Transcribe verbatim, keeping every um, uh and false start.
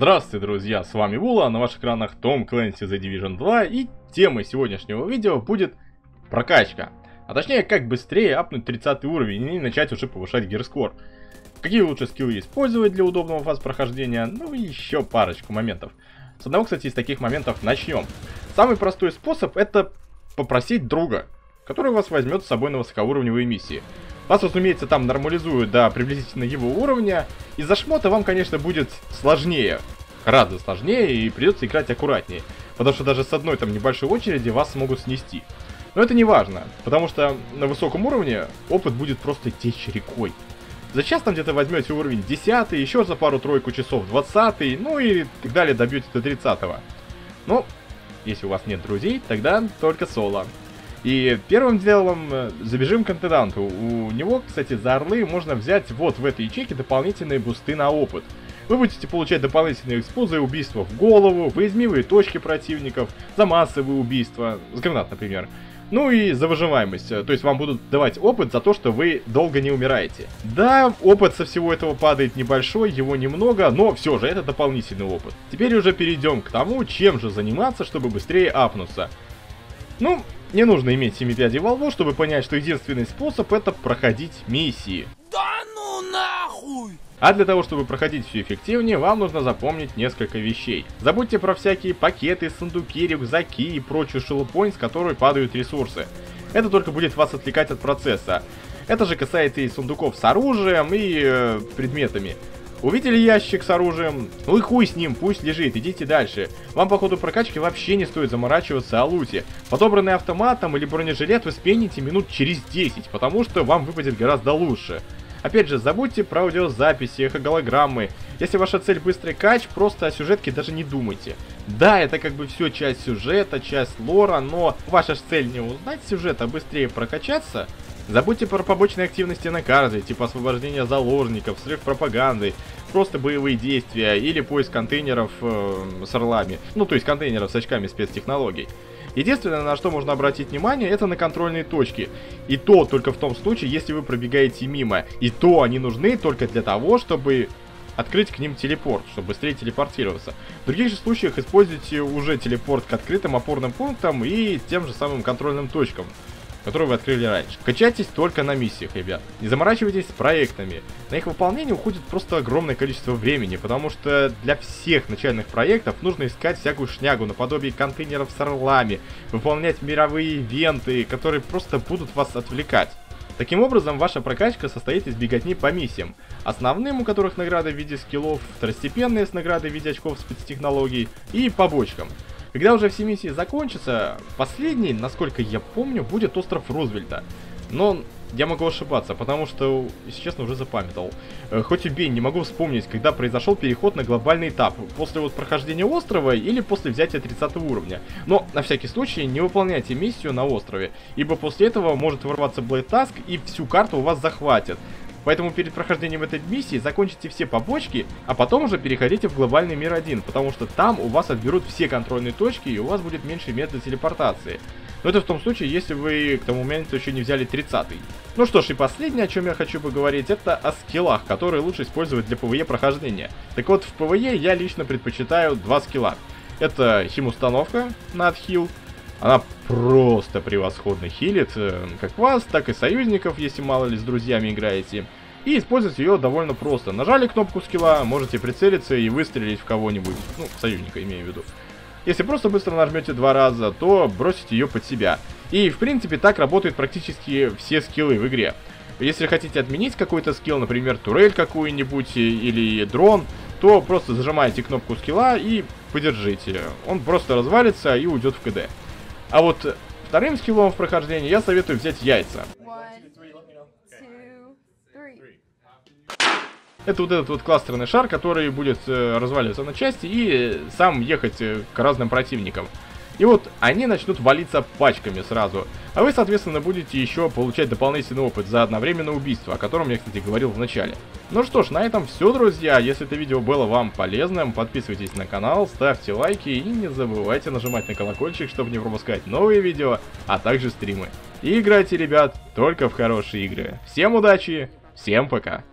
Здравствуйте, друзья, с вами Вула, на ваших экранах Том Clancy The Division два, и темой сегодняшнего видео будет прокачка. А точнее, как быстрее апнуть тридцатый уровень и начать уже повышать гирскор. Какие лучше скиллы использовать для удобного фаз прохождения, ну и еще парочку моментов. С одного, кстати, из таких моментов начнем. Самый простой способ — это попросить друга, который вас возьмет с собой на высокоуровневые миссии. Вас, разумеется, там нормализуют до приблизительно его уровня. Из-за шмота вам, конечно, будет сложнее. Гораздо сложнее, и придется играть аккуратнее. Потому что даже с одной там небольшой очереди вас смогут снести. Но это не важно, потому что на высоком уровне опыт будет просто течь рекой. За час там где-то возьмете уровень десятый, еще за пару-тройку часов двадцатый, ну и так далее добьете до тридцатого. Но, если у вас нет друзей, тогда только соло. И первым делом забежим к интенданту. У него, кстати, за орлы можно взять вот в этой ячейке дополнительные бусты на опыт. Вы будете получать дополнительные экспо за убийство в голову, выездмивые точки противников, за массовые убийства, с гранат, например. Ну и за выживаемость, то есть вам будут давать опыт за то, что вы долго не умираете. Да, опыт со всего этого падает небольшой, его немного, но все же это дополнительный опыт. Теперь уже перейдем к тому, чем же заниматься, чтобы быстрее апнуться. Ну, не нужно иметь семи пядей во лбу, чтобы понять, что единственный способ — это проходить миссии. Да ну нахуй! А для того, чтобы проходить все эффективнее, вам нужно запомнить несколько вещей. Забудьте про всякие пакеты, сундуки, рюкзаки и прочую шелупонь, с которой падают ресурсы. Это только будет вас отвлекать от процесса. Это же касается и сундуков с оружием, и э, предметами. Увидели ящик с оружием? Ну и хуй с ним, пусть лежит, идите дальше. Вам по ходу прокачки вообще не стоит заморачиваться о луте. Подобранный автоматом или бронежилет вы спените минут через десять, потому что вам выпадет гораздо лучше. Опять же, забудьте про аудиозаписи, эхоголограммы. Если ваша цель быстрый кач, просто о сюжетке даже не думайте. Да, это как бы все часть сюжета, часть лора, но ваша цель не узнать сюжет, а быстрее прокачаться. Забудьте про побочные активности на карте, типа освобождения заложников, срыв пропаганды, просто боевые действия или поиск контейнеров э, с орлами. Ну, то есть контейнеров с очками спецтехнологий. Единственное, на что можно обратить внимание, это на контрольные точки. И то только в том случае, если вы пробегаете мимо. И то они нужны только для того, чтобы открыть к ним телепорт, чтобы быстрее телепортироваться. В других же случаях используйте уже телепорт к открытым опорным пунктам и тем же самым контрольным точкам, которые вы открыли раньше. Качайтесь только на миссиях, ребят. Не заморачивайтесь с проектами. На их выполнение уходит просто огромное количество времени, потому что для всех начальных проектов нужно искать всякую шнягу наподобие контейнеров с орлами, выполнять мировые ивенты, которые просто будут вас отвлекать. Таким образом, ваша прокачка состоит из беготни по миссиям. Основным, у которых награды в виде скиллов, второстепенные с наградой в виде очков спецтехнологий и побочкам. Когда уже все миссии закончатся, последний, насколько я помню, будет остров Рузвельта. Но я могу ошибаться, потому что, если честно, уже запамятовал. Хоть убей, не могу вспомнить, когда произошел переход на глобальный этап. После вот прохождения острова или после взятия тридцатого уровня. Но, на всякий случай, не выполняйте миссию на острове, ибо после этого может ворваться Blade Task и всю карту у вас захватит. Поэтому перед прохождением этой миссии закончите все побочки, а потом уже переходите в глобальный мир один, потому что там у вас отберут все контрольные точки и у вас будет меньше мест для телепортации. Но это в том случае, если вы к тому моменту еще не взяли тридцатый. Ну что ж, и последнее, о чем я хочу поговорить, это о скиллах, которые лучше использовать для пэ вэ е прохождения. Так вот, в пэ вэ е я лично предпочитаю два скилла. Это хим-установка на отхил. Она просто превосходно хилит как вас, так и союзников, если мало ли с друзьями играете. И использовать ее довольно просто. Нажали кнопку скилла, можете прицелиться и выстрелить в кого-нибудь. Ну, союзника имею в виду. Если просто быстро нажмете два раза, то бросите ее под себя. И, в принципе, так работают практически все скиллы в игре. Если хотите отменить какой-то скилл, например, турель какую-нибудь или дрон, то просто зажимаете кнопку скилла и подержите. Он просто развалится и уйдет в ка дэ. А вот вторым скиллом в прохождении я советую взять яйца. Это вот этот вот кластерный шар, который будет э, разваливаться на части и сам ехать э, к разным противникам. И вот они начнут валиться пачками сразу. А вы, соответственно, будете еще получать дополнительный опыт за одновременное убийство, о котором я, кстати, говорил в начале. Ну что ж, на этом все, друзья. Если это видео было вам полезным, подписывайтесь на канал, ставьте лайки и не забывайте нажимать на колокольчик, чтобы не пропускать новые видео, а также стримы. И играйте, ребят, только в хорошие игры. Всем удачи, всем пока!